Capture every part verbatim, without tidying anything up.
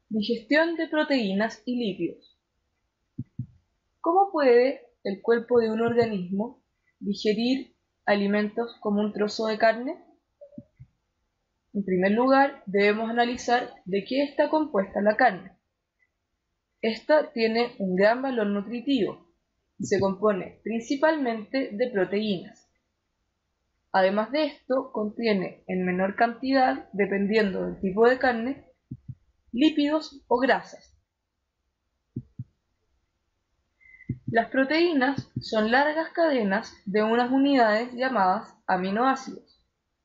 Digestión de proteínas y lípidos. ¿Cómo puede el cuerpo de un organismo digerir alimentos como un trozo de carne? En primer lugar, debemos analizar de qué está compuesta la carne. Esta tiene un gran valor nutritivo y se compone principalmente de proteínas. Además de esto, contiene en menor cantidad, dependiendo del tipo de carne, lípidos o grasas. Las proteínas son largas cadenas de unas unidades llamadas aminoácidos.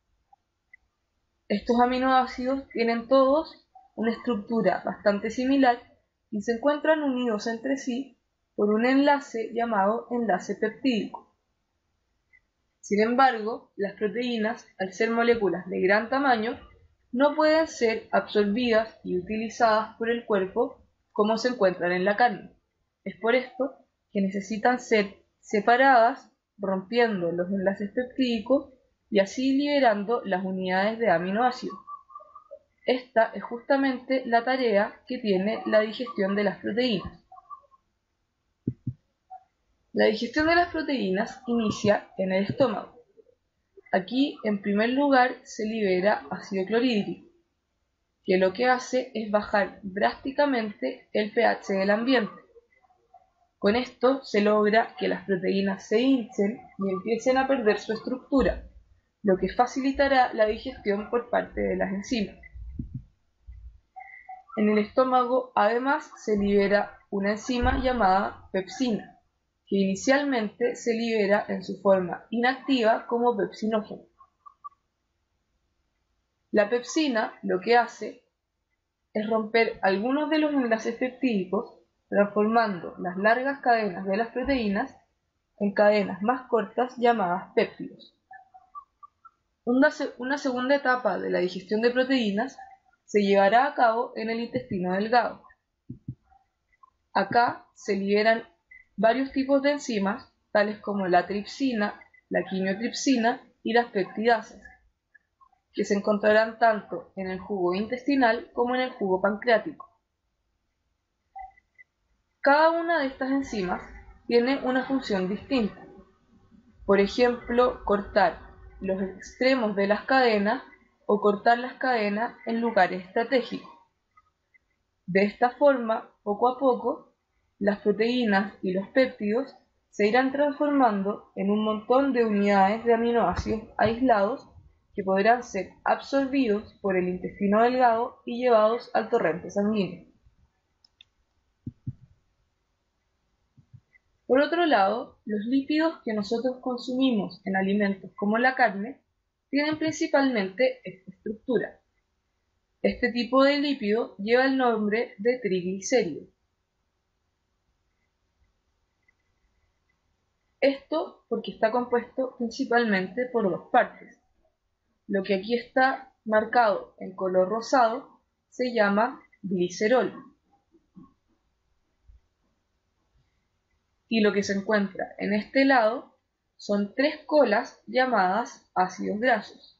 Estos aminoácidos tienen todos una estructura bastante similar y se encuentran unidos entre sí por un enlace llamado enlace peptídico. Sin embargo, las proteínas, al ser moléculas de gran tamaño, no pueden ser absorbidas y utilizadas por el cuerpo como se encuentran en la carne. Es por esto que necesitan ser separadas, rompiendo los enlaces peptídicos y así liberando las unidades de aminoácidos. Esta es justamente la tarea que tiene la digestión de las proteínas. La digestión de las proteínas inicia en el estómago. Aquí, en primer lugar, se libera ácido clorhídrico, que lo que hace es bajar drásticamente el pH del ambiente. Con esto se logra que las proteínas se hinchen y empiecen a perder su estructura, lo que facilitará la digestión por parte de las enzimas. En el estómago, además, se libera una enzima llamada pepsina, que inicialmente se libera en su forma inactiva como pepsinógeno. La pepsina lo que hace es romper algunos de los enlaces peptídicos, transformando las largas cadenas de las proteínas en cadenas más cortas llamadas péptidos. Una, una segunda etapa de la digestión de proteínas se llevará a cabo en el intestino delgado. Acá se liberan varios tipos de enzimas, tales como la tripsina, la quimiotripsina y las peptidasas, que se encontrarán tanto en el jugo intestinal como en el jugo pancreático. Cada una de estas enzimas tiene una función distinta. Por ejemplo, cortar los extremos de las cadenas o cortar las cadenas en lugares estratégicos. De esta forma, poco a poco, las proteínas y los péptidos se irán transformando en un montón de unidades de aminoácidos aislados que podrán ser absorbidos por el intestino delgado y llevados al torrente sanguíneo. Por otro lado, los lípidos que nosotros consumimos en alimentos como la carne tienen principalmente esta estructura. Este tipo de lípido lleva el nombre de triglicérido. Esto porque está compuesto principalmente por dos partes. Lo que aquí está marcado en color rosado se llama glicerol. Y lo que se encuentra en este lado son tres colas llamadas ácidos grasos.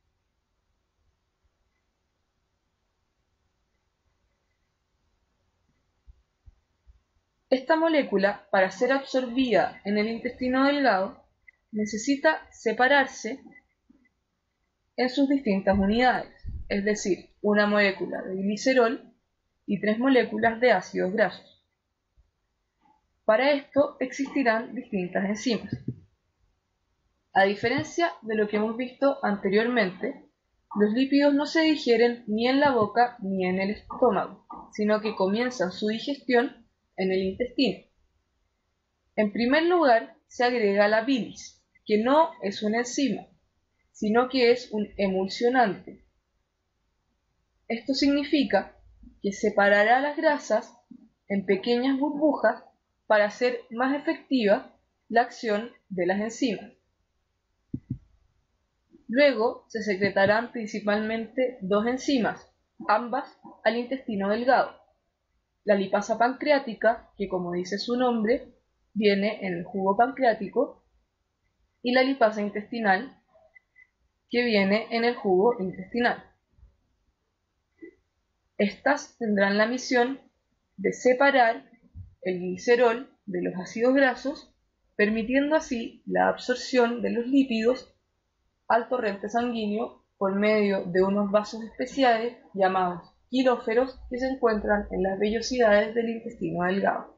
Esta molécula, para ser absorbida en el intestino delgado, necesita separarse en sus distintas unidades, es decir, una molécula de glicerol y tres moléculas de ácidos grasos. Para esto existirán distintas enzimas. A diferencia de lo que hemos visto anteriormente, los lípidos no se digieren ni en la boca ni en el estómago, sino que comienzan su digestión en el intestino. En primer lugar, se agrega la bilis, que no es una enzima, sino que es un emulsionante. Esto significa que separará las grasas en pequeñas burbujas para hacer más efectiva la acción de las enzimas. Luego se secretarán principalmente dos enzimas, ambas al intestino delgado. La lipasa pancreática, que como dice su nombre, viene en el jugo pancreático, y la lipasa intestinal, que viene en el jugo intestinal. Estas tendrán la misión de separar el glicerol de los ácidos grasos, permitiendo así la absorción de los lípidos al torrente sanguíneo por medio de unos vasos especiales llamados quiróferos que se encuentran en las vellosidades del intestino delgado.